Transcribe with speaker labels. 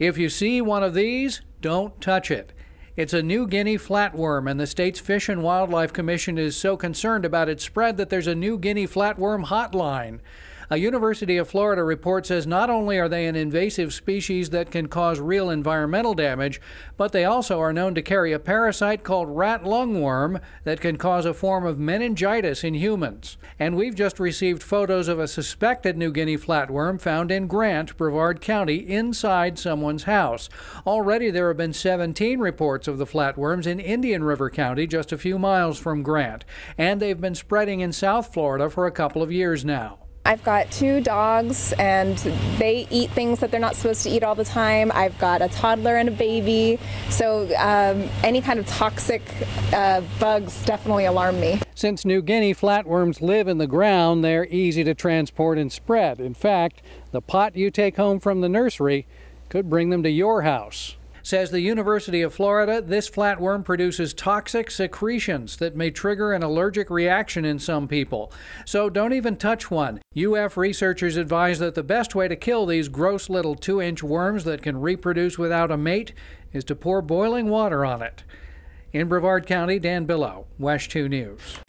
Speaker 1: If you see one of these, don't touch it. It's a New Guinea flatworm, and the state's Fish and Wildlife Commission is so concerned about its spread that there's a New Guinea flatworm hotline. A University of Florida report says not only are they an invasive species that can cause real environmental damage, but they also are known to carry a parasite called rat lungworm that can cause a form of meningitis in humans. And we've just received photos of a suspected New Guinea flatworm found in Grant, Brevard County, inside someone's house. Already there have been 17 reports of the flatworms in Indian River County, just a few miles from Grant. And they've been spreading in South Florida for a couple of years now.
Speaker 2: I've got 2 dogs, and they eat things that they're not supposed to eat all the time. I've got a toddler and a baby, so any kind of toxic bugs definitely alarm me.
Speaker 1: Since New Guinea flatworms live in the ground, they're easy to transport and spread. In fact, the pot you take home from the nursery could bring them to your house. Says the University of Florida, this flatworm produces toxic secretions that may trigger an allergic reaction in some people. So don't even touch one. UF researchers advise that the best way to kill these gross little 2-inch worms that can reproduce without a mate is to pour boiling water on it. In Brevard County, Dan Billow, WESH 2 News.